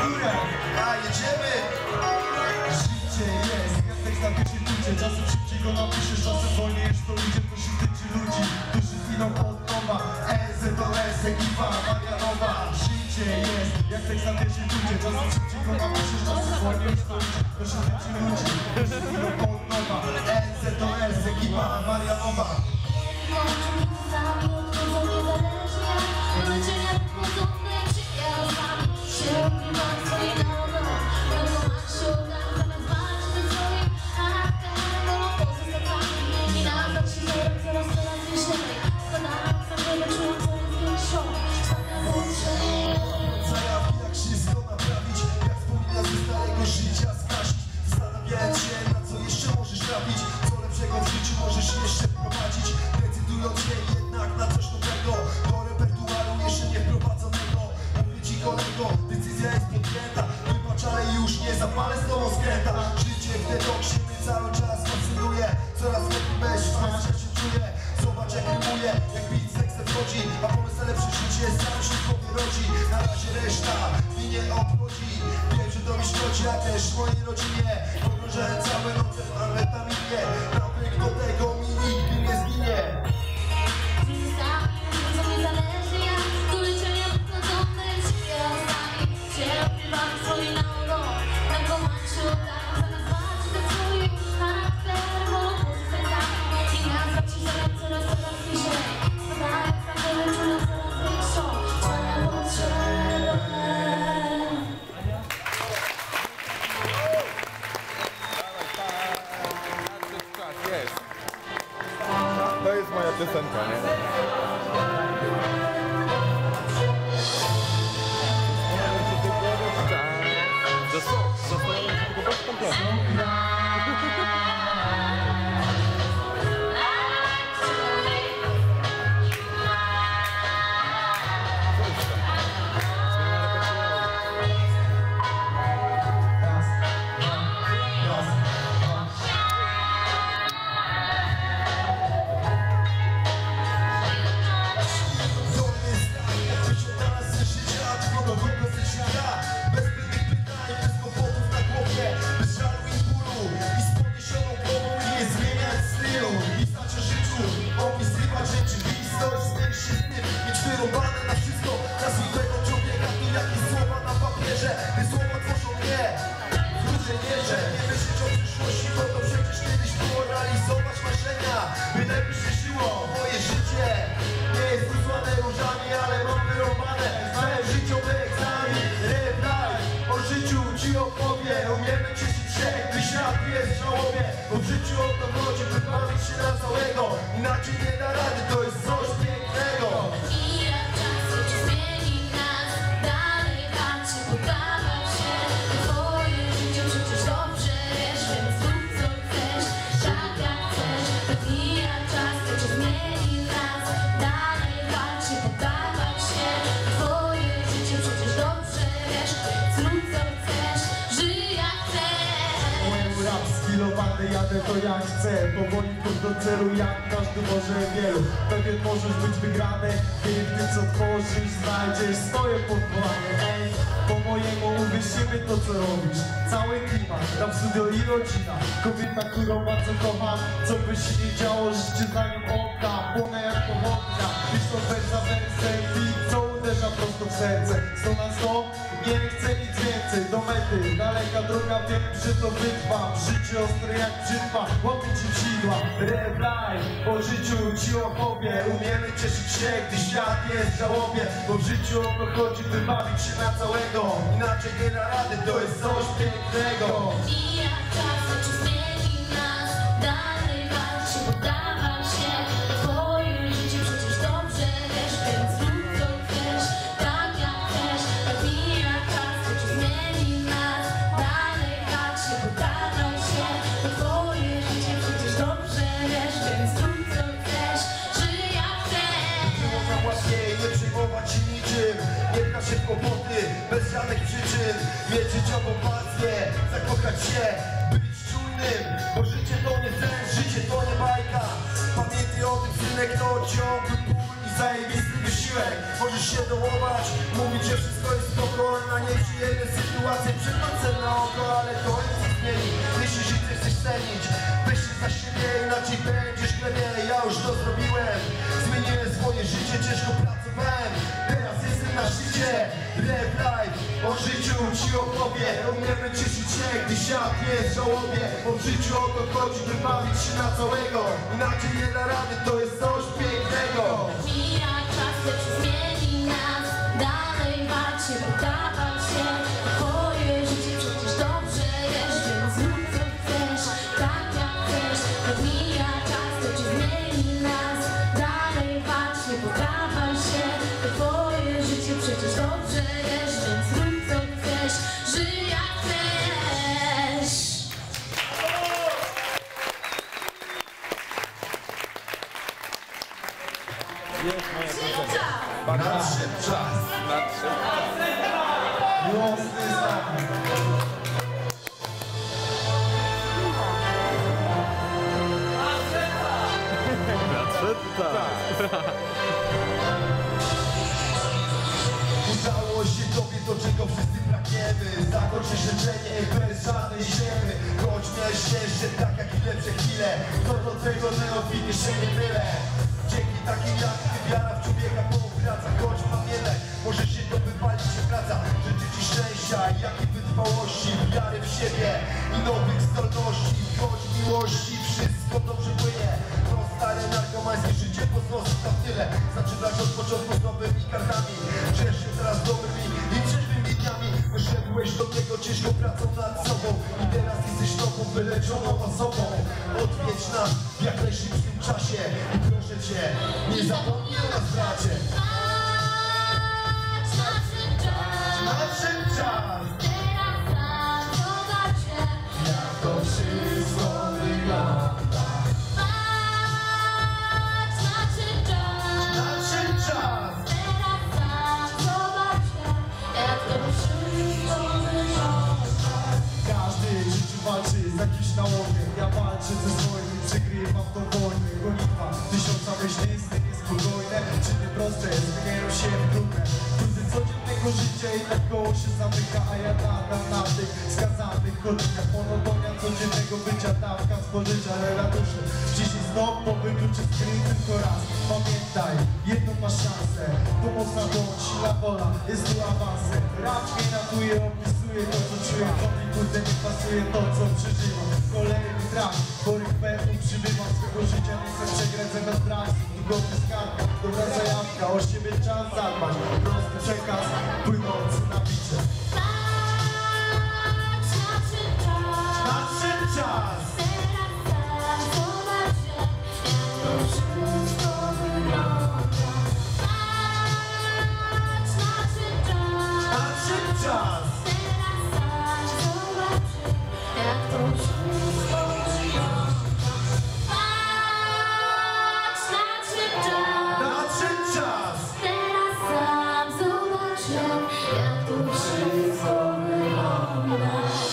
górę. A jedziemy. Życie jest jak tekst na pierwszej płycie. Czasem szybciej go napiszesz, czasem wolniej. To idzie, to się tyczy ludzi, którzy idą od nowa. EZ to S, ekipa Marianowa. Życie jest jak tekst na pierwszej płycie. Czasem szybciej go napiszesz, czasem wolniej. To się tyczy ludzi, którzy idą od nowa. EZ to S, ekipa Marianowa. Decyzja jest podjęta, wybacz, ale już nie zapalę z tobą skręta. Życie w detoksie mnie cały czas fascynuje. Coraz lepiej bez szczęścia się czuję. Zobacz jak rymuję, jak beat z tekstem wchodzi. A pomysł na lepsze życie sam się w głowie rodzi. Na razie reszta mnie nie obchodzi. Wiem, że to mi szkodzi, a też mojej rodzinie. Pogrążałem całe noce w amfetaminie. Nawyk do tego mi nigdy nie zginie. To jest moja piosenka, nie? Zastanawiam się tylko bez kompletu. Na wszystko, na zwykłego człowieka, tu jakieś słowa na papierze. Te słowa tworzą mnie w różnej mierze. Nie myśleć o przyszłości, bo to przecież kiedyś było realizować marzenia. Byle by się żyło, moje życie nie jest usłane różami, ale mam wyrąbane całe życiowe egzamin. Reply, o życiu ci opowiem. Umiemy cieszyć się, gdy świat jest w żałobie. Bo w życiu o to chodzi, by bawić się na całego. Inaczej nie da rady, to jest coś pięknego. Jadę to jak chcę, powoli pójść do celu, jak każdy może wielu. Pewien możesz być wygrany, kiedy w tym co tworzysz znajdziesz swoje podwołanie. Ej, po mojemu uwierzymy to co robisz. Cały klimat, tam studio i rodzina. Kobieta, którą bardzo kocham, co by się nie działo, życie za nią oddam. Płonę jak pochodnia, pisz to wers za wersem i co uderza prosto w serce. 100 na 100, nie chcę nic więcej, do mety. Daleka droga, wiem, że to wytrwam. Życie ostre jak brzytwa, łapię ci w sidła. Reply, o życiu ci opowiem. Umiemy cieszyć się, gdy świat jest w żałobie. Bo w życiu o to chodzi, by bawić się na całego. Inaczej nie da rady, to jest coś pięknego. I jak czas oczy zmieni nas, dalej walcz się, poddawał się. Twoje życie przecież dobrze wiesz, więc rób co chcesz, tak jak chcesz. Tak mija czas, oczy zmieni nas, dalej walcz się, poddawał się. Twoje życie przecież dobrze wiesz, więc rób co chcesz, żyj jak chcesz. Było nam łatwiej nie przejmować się niczym. Nie pcha się w kłopoty, bez żadnych przyczyn. Mieć życiową pasję, zakochać się, być czujnym. Bo życie to nie sens, życie to nie bajka. Pamiętaj o tym, synek, to ciągły ból i zajebisty wysiłek. Możesz się dołować, mówić, że wszystko jest spoko, na nieprzyjemne sytuacje przychodzę na oko, ale to nic nie zmieni. Jeśli życie chcesz cenić, weź się za siebie, inaczej będziesz glebie. Ja już to zrobiłem, zmieniłem swoje życie, ciężko pracowałem. Teraz jestem na szczycie, Rev Life. O życiu ci opowiem, umiemy cieszyć się, gdy świat jest w żałobie. Bo w życiu o to chodzi, by bawić się na całego. Inaczej nie da rady, to jest coś pięknego. Mija czas, lecz zmieni nas. Dalej walcz się, poddawać się. Twoje życie przecież dobrze wiesz, więc zrób co chcesz, tak jak chcesz. Mija czas, lecz zmieni nas. Dalej walcz, nie poddawaj się. Twoje życie przecież dobrze wiesz, więc zrób co chcesz, żyj jak chcesz. Nadszedł czas. Miłosny znak. Udało się tobie to, czego wszyscy pragniemy. Zakończy życzenie bez żadnej ściemy. Choć miałeś szczęście, tak jak i lepsze chwile, to do tego neofity się nie mylę. Dzięki takim jak ty wiara w człowieka powraca. Choć pamiętaj, może się to wypalić się praca. Życzę ci szczęścia, jak i wytrwałości, wiary w siebie i nowych zdolności. Choć miłości wszystko dobrze płynie. To stare narkomańskie życie pozostać na tyle. Zaczynasz od początku z nowymi kartami. Ciesz się teraz dobrymi i trzeźwymi dniami. Wyszedłeś do niego ciężką pracą nad sobą i teraz jesteś nową, wyleczoną osobą. Odwiedź nas w jak najszybszym czasie i proszę cię, nie zapomnij o nas, bracie. Patrz, nadszedł czas. Nadszedł czas. Teraz sam zobacz Jak to wszystko wygląda. Patrz, nadszedł czas. Nadszedł czas. Teraz sam zobacz jak to wszystko wygląda. Każdy w życiu walczy z jakimś nałogiem. Ja walczę ze swoim i przegrywam tą wojnę. Gonitwa tysiąca myśli jest niespokojne. Czyny proste zmieniają się w trudne. Trudy codziennego życia i tak koło się zamyka. A ja nadal na tych skazanych chodnikach. Monotonia codziennego bycia, dawka spożycia, relatuszy. Dzisiaj znów po wykluczy skryj tylko raz. Pamiętaj, jedną masz szansę. Pomocna dłoń, silna wola, jest tu awansem. Rap mnie ratuje, opisuje to co czuję. To mi kurde nie pasuje to co przeżywam. Kolejny track, chorych pełni przybywam swego życia. Nie chcę przegrać zamiast trakcji. Długowy skarb, dobra zajawka. O siebie czas zadbać. Prosty przekaz, płynący na bicie. Patrz, nadszedł czas. Nadszedł czas. Teraz sam zobacz jak to wszystko wygląda. Patrz, nadszedł czas. Nadszedł czas. Teraz sam zobacz jak to wszystko wygląda. Patrz, nadszedł czas. Nadszedł czas. Teraz sam zobacz jak to wszystko wygląda.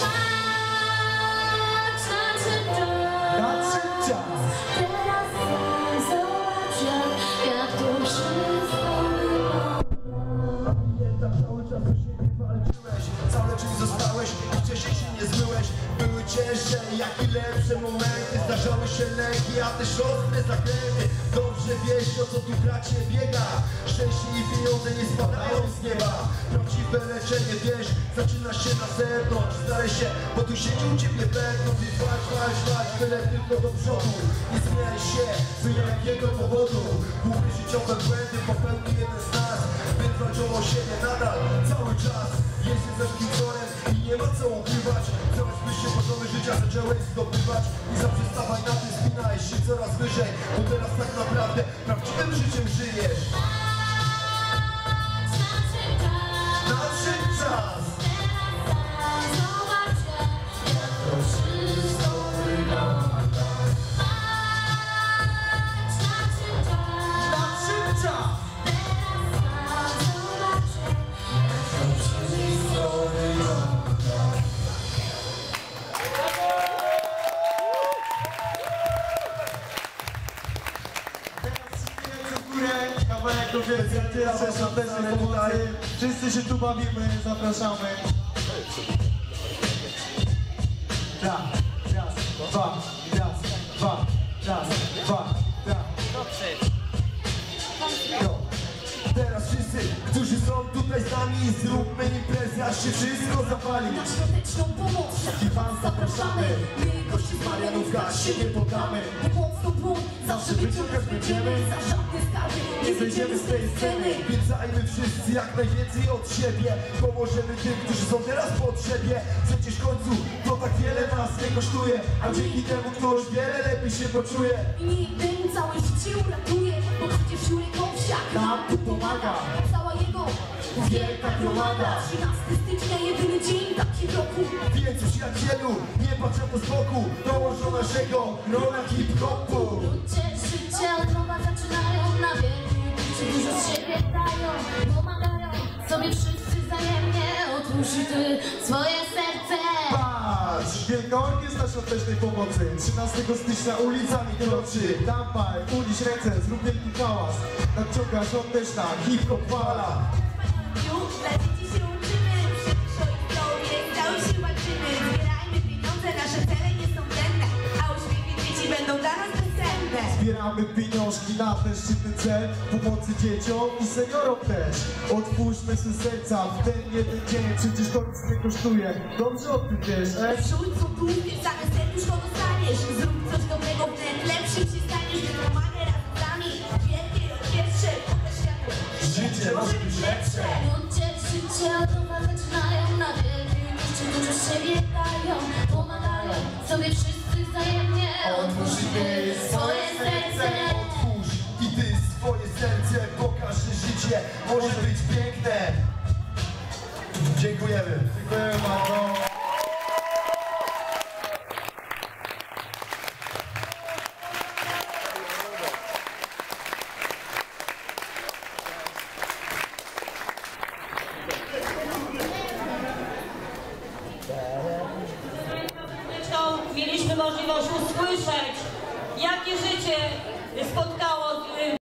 Patrz, nadszedł czas. Nadszedł czas. Teraz sam zobacz jak to wszystko wygląda. Pamiętam cały czas o siebie walczyłeś. Całe czym zostałeś i wcześniej się nie zmyłeś. Były cięższe, jak i lepsze momenty. Zdarzały się lęki, a też ostre zakręty. Dobrze wiesz, o co tu bracie biega. Szczęście i pieniądze nie spadają z nieba. Prawdziwe leczenie, wiesz, zaczyna się na zewnątrz. Znaleźć się, bo tu siedzi u ciebie wewnątrz. I walcz, byle tylko do przodu. Nie zmieniaj się, z jakiego powodu. Główne życiowe błędy popełni jeden z nas. Więc walczą o siebie nadal, cały czas. Jesteś ze szkicorem i nie ma co ukrywać. Coraz wyższe poziomy życia zacząłeś zdobywać. Nie zaprzestawaj na tym, spinaj się coraz wyżej. Bo teraz tak naprawdę prawdziwym życiem żyjesz. Patrz, nadszedł czas. Nadszedł czas. Teraz sam zobacz jak to wszystko wygląda. Patrz, nadszedł czas. Nadszedł czas. Teraz sam zobacz jak to wszystko wygląda. Teraz wszyscy ręce w górę, kawałek chcesz świątecznej pomocy, wszyscy się tu bawimy, zapraszamy. Raz, dwa, raz, dwa. Teraz wszyscy, którzy są tutaj z nami, zróbmy imprezę, aż się wszystko zapali. Na świąteczną pomoc I was zapraszamy. My, gości z Marianówka, się nie poddamy. Pomoc to błąd, zawsze wyciągać będziemy. Za żadne skarby nie zejdziemy z tej sceny. Więc dajmy wszyscy jak najwięcej od siebie. Pomożemy tym, którzy są teraz w potrzebie. Przecież w końcu to tak wiele nas nie kosztuje, a dzięki temu ktoś wiele lepiej się poczuje. I nikt temu całe życie uratuje, bo przecież Jurek Owsiak Nam tu pomaga. cała jego wielka gromada. 13 stycznia, jedyny dzień taki w roku. Więc przyjacielu, nie patrz na to z boku. Dołącz do naszego grona hip-hopu. Ludzie życie od nowa zaczynają, na wielkim czy dużo z siebie dają. Pomagają sobie wszyscy wzajemnie, otwórz ty swoje serce. Patrz! Wielka Orkiestra Świątecznej Pomocy 13 stycznia ulicami kroczy. Dawaj, unieś ręce, zrób wielki hałas. Nadciąga świąteczna hip-hop fala. Już dla dzieci się uczymy, przyszło ich zdrowie, cały się walczymy. Zbierajmy pieniądze, nasze cele nie są cenne, a uśmiechy dzieci będą dla nas bezcenne. Zbieramy pieniążki na ten szczytny cel, pomocy dzieciom i seniorom też. Otwórzmy swe serca w ten jeden dzień, przecież to nic nie kosztuje. Dobrze o tym wiesz, Wśród co tu, zamiast serduszko dostaniesz. Zrób coś dobrego wnet, lepszym się staniesz, więc pomagaj razem z nami. Wielkiej orkiestrze, pokaż światu, Życie może być lepsze. Ludzie życie od nowa zaczynają, na wielkim czy dużo z siebie dają. Pomagają sobie wszyscy wzajemnie, otwórz ty swoje serce. Otwórz i ty swoje serce. Pokaż, że życie może być piękne. Dziękujemy. dziękujemy bardzo. Mieliśmy możliwość usłyszeć, jakie życie spotkało